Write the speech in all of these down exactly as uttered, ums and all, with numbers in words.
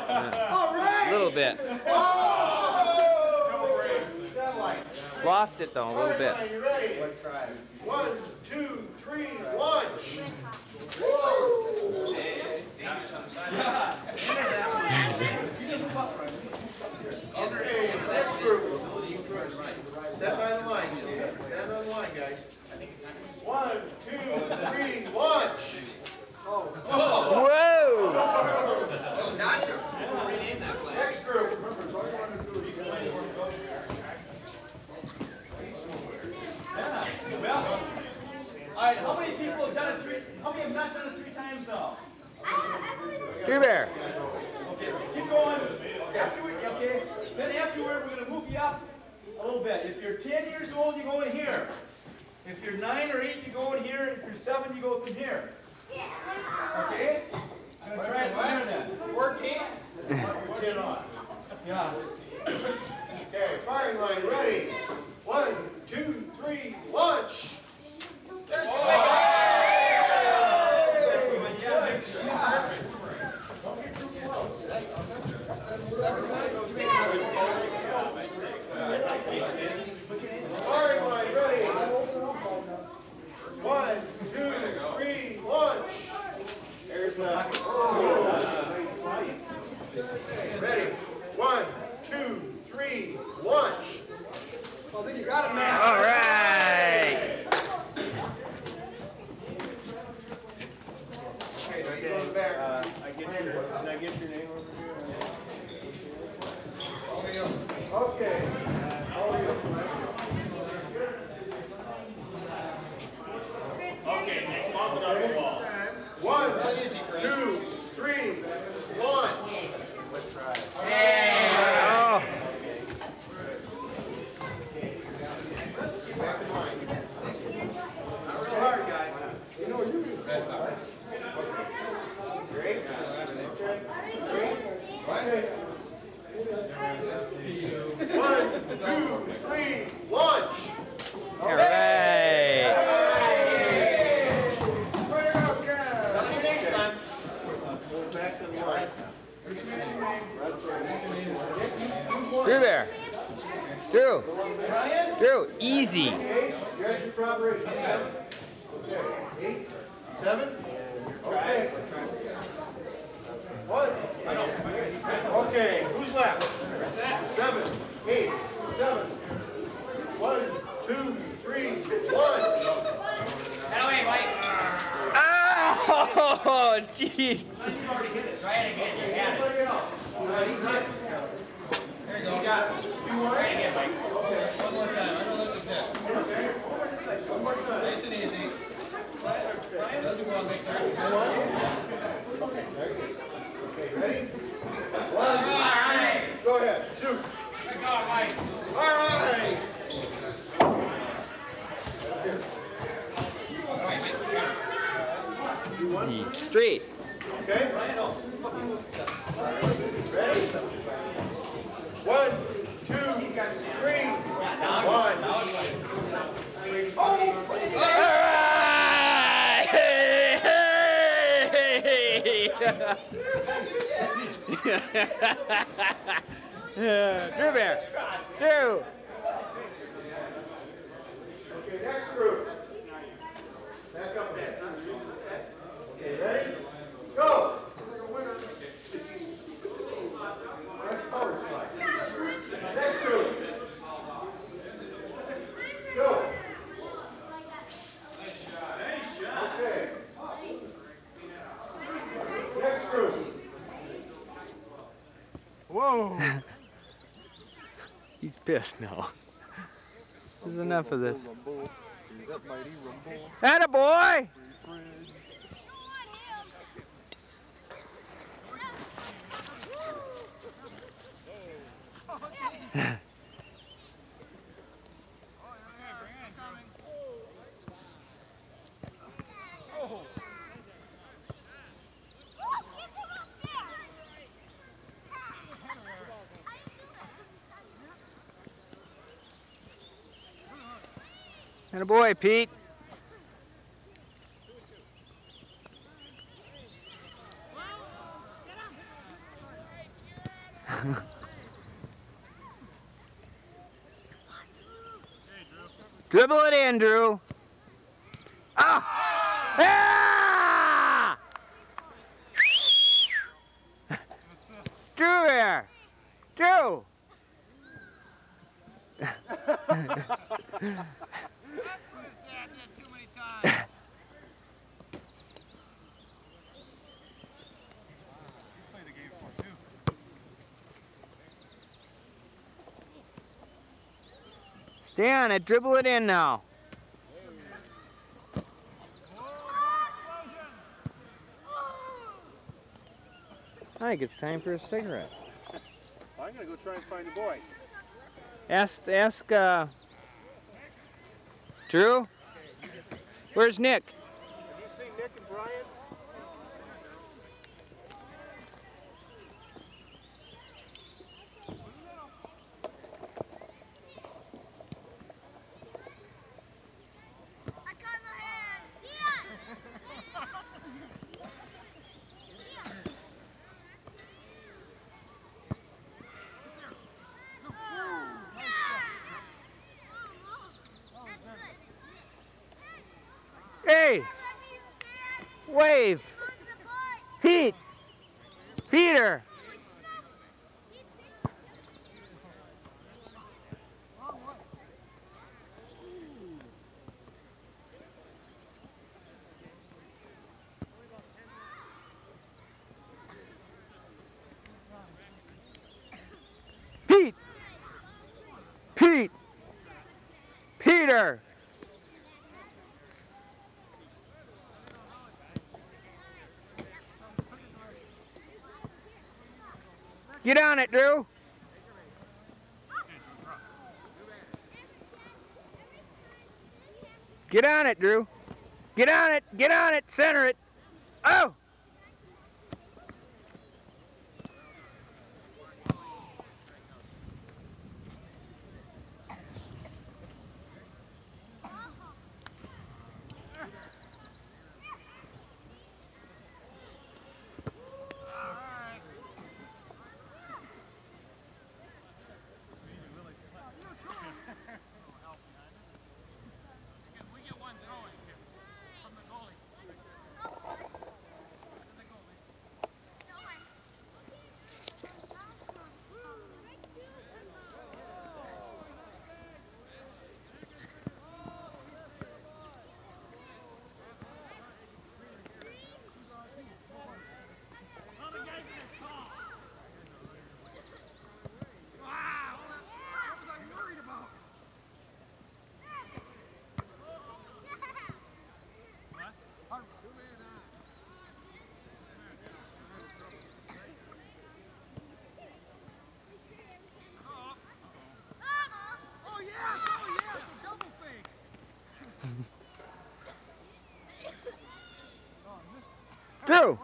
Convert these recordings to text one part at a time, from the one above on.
All right. A little bit. Oh! Loft it though, a little bit. You ready? One, two, three, launch. Woo! Okay, next group. Stand by the line. Stand on the line, guys. One, two, three, launch. Whoa! Gotcha. Rename that play. Next group. Well, all right, how many people have done it three, how many have not done it three times now? Drew Bear. Okay, keep going. Afterward, okay, then afterward, we're going to move you up a little bit. If you're ten years old, you go in here. If you're nine or eight, you go in here. If you're seven, you go from here. Okay? I'm going to try it from here then. fourteen. ten on. Yeah. Okay, firing line ready. One, two, three, launch. There's firing line ready. One, two, three, launch. There's a. Ready. One, two, three, launch. Well, then you got it, man. All right. Okay, now you go back. Uh, I get your, can I get your name over here? Okay. How are you? Okay, Nick, bump it up the wall. One, two, three, launch. Let's try. Oh. Back in line. Not so hard, guys. You know you do. Great. Great. One, two, three, launch. All right. Back to the line. Drew Bear. Drew. Drew, easy. Okay, you're at your proper age. Seven. Okay, eight, seven. Okay. One. Okay, who's left? Seven, eight, seven. One, two, three, launch. That way, Mike. Oh, jeez. You already hit it. Try it again. You got it. Everybody else. Uh, he's hit. There you go. You got it. You want Try it it? again, Mike. Okay. One more time. I know this is it. Okay. One more time. Nice and easy. Brian doesn't go on make turns. Okay, ready? All right. Go ahead. Shoot. Good going, Mike. All right. All right, Mike. You got it. You won? Straight. Okay. Ready? One, two, three, one. All right. Hey, hey, hey. Drew Bear. Drew. Okay, next group. Back up. Okay, ready? Go! Next group. Go. Okay. Next group. Whoa. He's pissed now. There's enough of this. Attaboy! Attaboy, Pete. Dribble it in, Drew. Ah! Ah! Drew here. Drew. Stay on it, dribble it in now. I think it's time for a cigarette. I'm gonna go try and find the boys. Ask, ask, uh, Drew? Where's Nick? Have you seen Nick and Brian? Hey! Wave! Pete! Peter! Pete! Pete! Peter! Get on it, Drew. Get on it, Drew. Get on it. Get on it. Center it. Oh! Drew!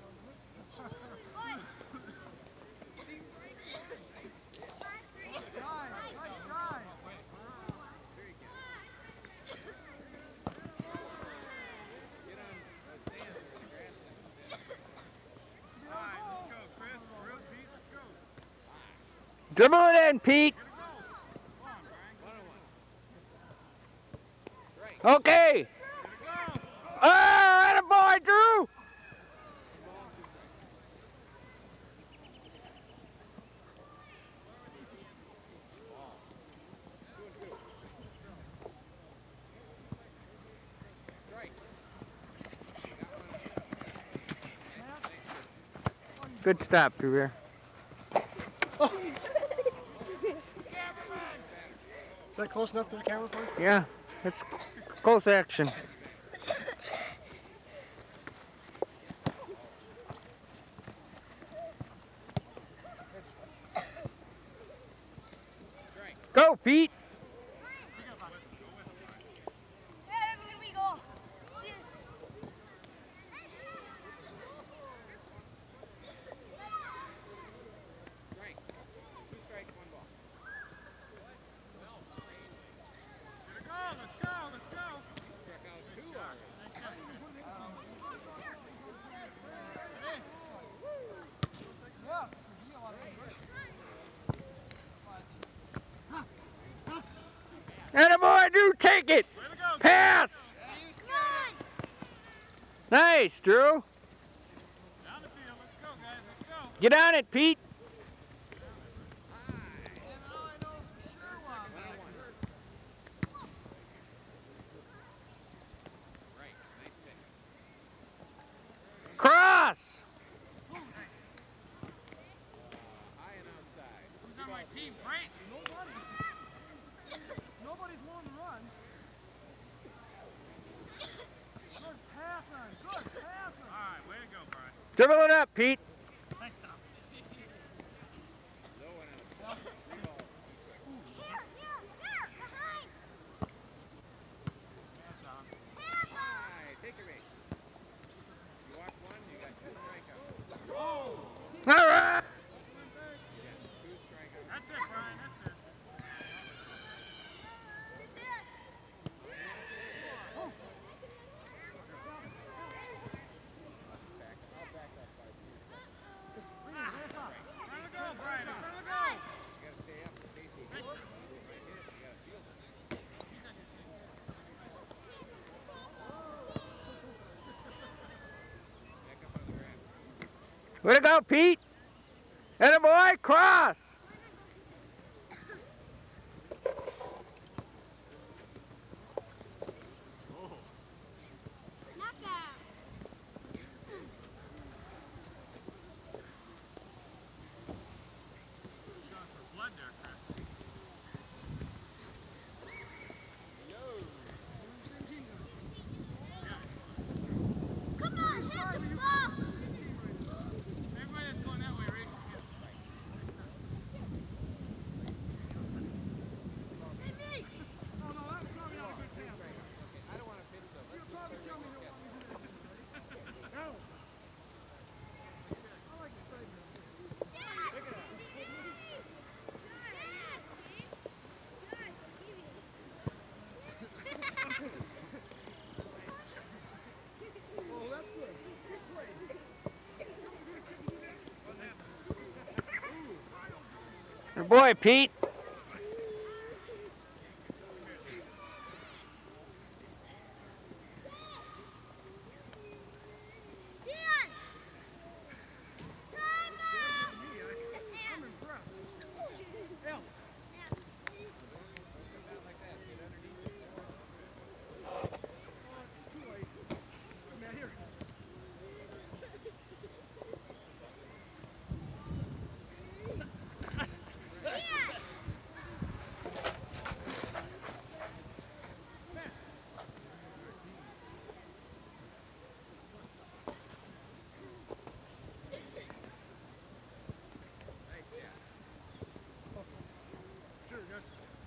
Dribble it in, Pete! Okay! Oh, attaboy, Drew! Good stop, Drew. Is that close enough to the camera for you? Yeah, it's close action. Go, Pete! Take it! Pass! Nice, Drew. Get on it, Pete. Cross! Who's on my team, Frank? Nobody. Nobody's wanting to run. Good pass on. Good pass on. All right, way to go, Brian. Dribble it up, Pete. Nice stop. All right. That's it, Brian. That's it. Let it go, Brian. Let it go. Way to go, Pete. And a boy, cross. Blood there, Chris. Come on, hit the ball! Everybody that's going that way, raise your hand. Oh, no, that's probably not a good pass. I don't want to pitch though. You'll probably tell me you don't want me to do that. No. I like the trade now. Pick it up. Oh, that's good. Good play. Good boy, Pete. I'm impressed. Hell. Man, here. Sure, yes.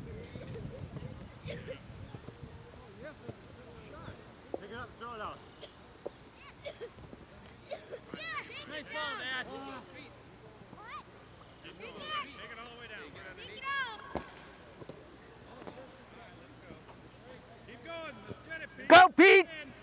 Pick it up, throw it out. Nice ball, Dad. Take it all the way down. Keep going. Let's get it, Pete. Go, Pete.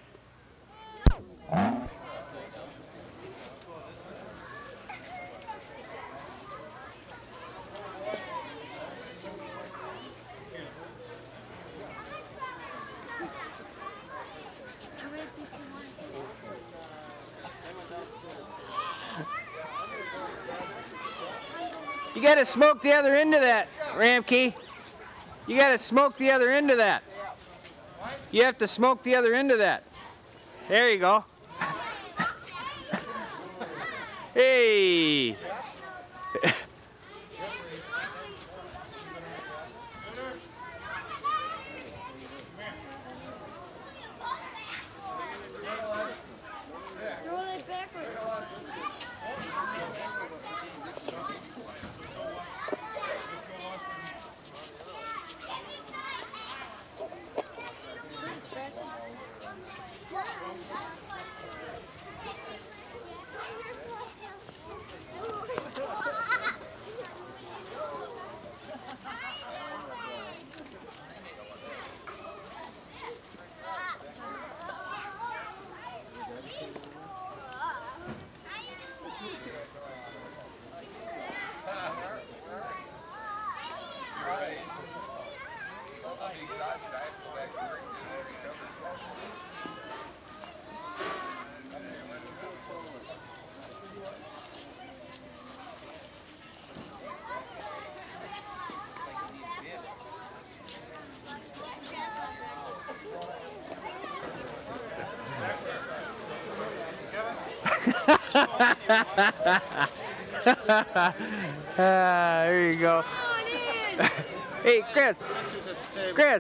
You gotta smoke the other end of that, Ramke. You gotta smoke the other end of that. You have to smoke the other end of that. There you go. Hey. Roll it backwards. Exhausted. I have to go back Ah, there you go. Come on in. Hey, Chris. Chris.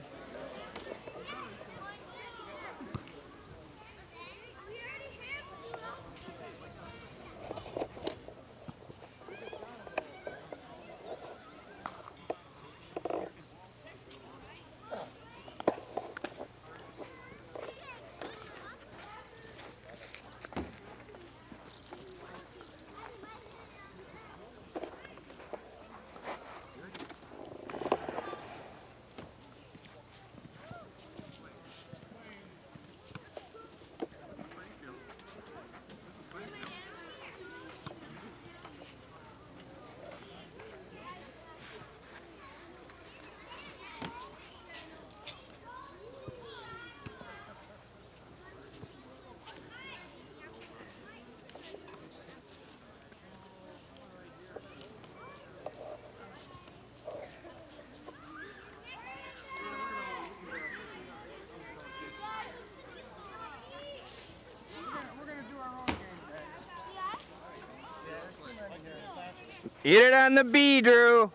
Eat it on the bee, Drew.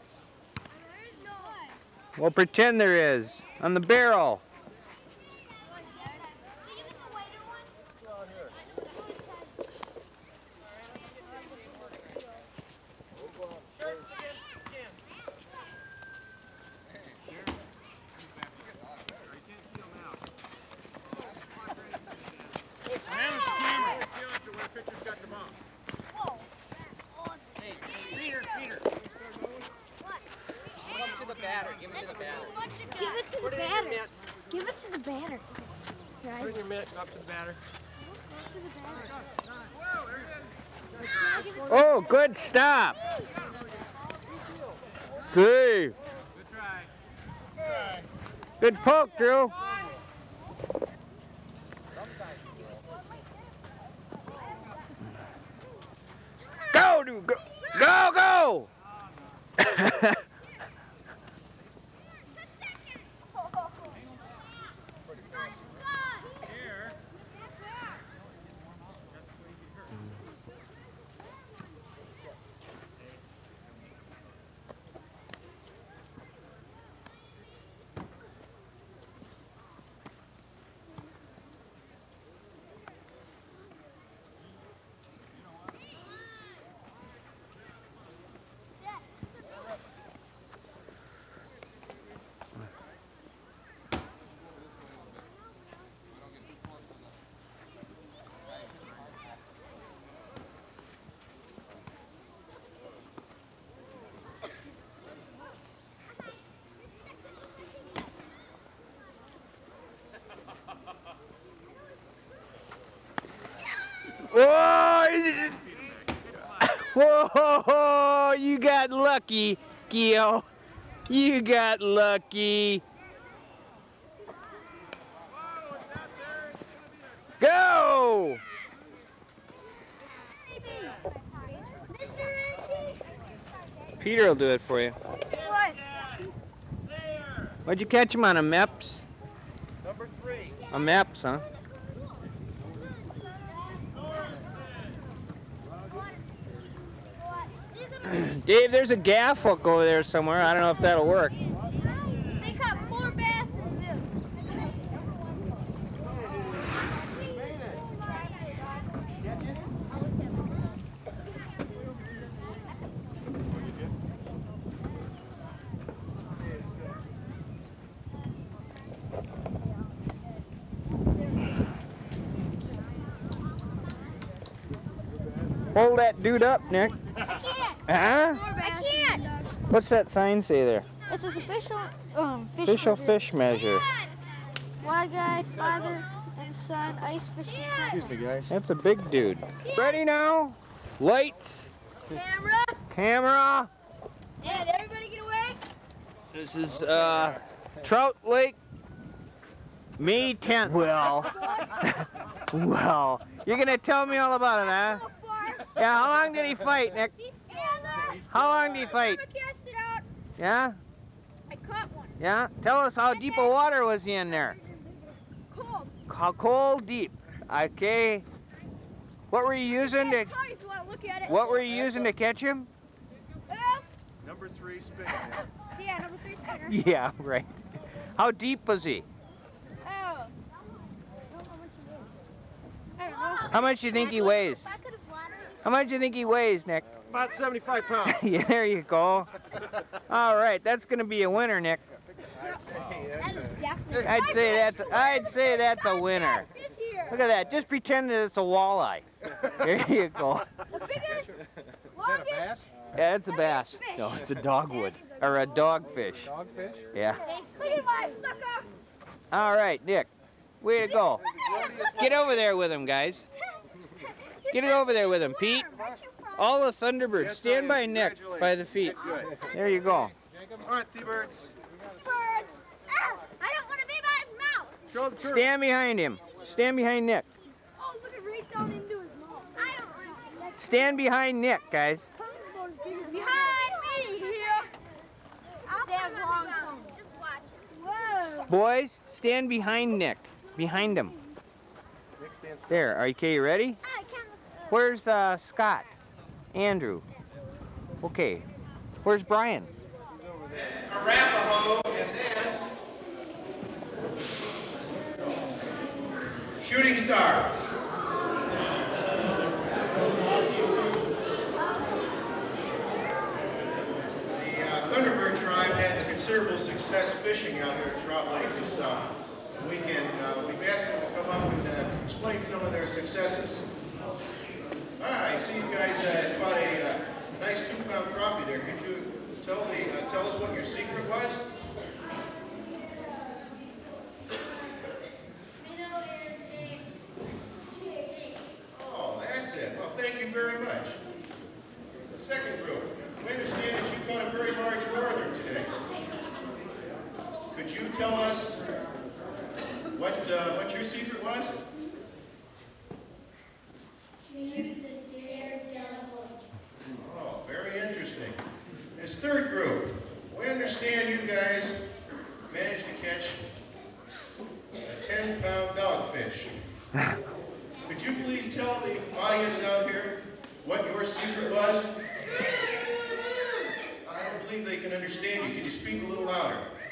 We'll pretend there is. On the barrel. Give it to the batter. Give it to the batter. Guys. Bring your mitt up to the batter. Oh, good stop. Save. Good try. Good poke, Drew. Go, Drew. Go, go, go. Whoa! Whoa! You got lucky, Gio. You got lucky. Go! Peter will do it for you. What? What'd you catch him on, a Meps? Number three. A Meps, huh? Dave, there's a gaff hook over there somewhere. I don't know if that'll work. They caught more bass than this. Hold that dude up, Nick. I can't. Huh? I can't. What's that sign say there? This is official. Um, fish Official measure. fish measure. Fly guide, father and son, ice fishing. Excuse me, guys. That's a big dude. Ready now? Lights. Camera. Camera. And everybody get away. This is uh, Trout Lake, May tenth. Well, well, you're gonna tell me all about it, huh? So far. Yeah. How long did he fight, Nick? And, uh, How long did he fight? I cast it out. Yeah. I caught one. Yeah. Tell us how deep of water was he in there? Cold. How cold deep? Okay. What were you using to? Tell you if you want to look at it. What were you using to catch him? Number three spin. Yeah, number three spinner. Yeah, right. How deep was he? Oh. I don't know how much he weighs. I don't know. How much do you think he weighs? If I could have flattered How much do you think he weighs, Nick? About seventy-five pounds. Yeah, there you go. All right, that's going to be a winner, Nick. that is definitely. I'd say that's I'd say that's a winner. This here. Look at that. Just pretend that it's a walleye. There you go. The biggest, longest. Yeah, it's a bass. No, it's a dogwood or a dogfish. Dogfish? Yeah. Look at my sucker. All right, Nick. Way to go. Get over there with him, guys. Get it over there with him, Pete. All the Thunderbirds, stand by Nick by the feet. There you go. All right, T-Birds. Birds. Ah, I don't want to be by his mouth. Show the truth. Stand behind him. Stand behind Nick. Oh, look at right down into his mouth. I don't want to. Stand behind Nick, guys. Behind me here. They have long tongues. Just watch it. Whoa. Boys, stand behind Nick. Behind him. There. Are you, okay, you ready? I can't. Where's uh, Scott? Andrew? Okay. Where's Brian? Arapaho, and then Shooting Star. The uh, Thunderbird tribe had considerable success fishing out here at Trout Lake this uh, weekend. Uh, we've asked them to come up and uh, explain some of their successes. Ah, I see you guys uh, caught a uh, nice two-pound crappie there. Could you tell the uh, tell us what your secret was? Oh, that's it. Well, thank you very much. The second group. We understand that you caught a very large northern today. Could you tell us what uh, what your secret was? Oh, very interesting. This third group, we understand you guys managed to catch a ten-pound dogfish. Could you please tell the audience out here what your secret was? I don't believe they can understand you. Could you speak a little louder?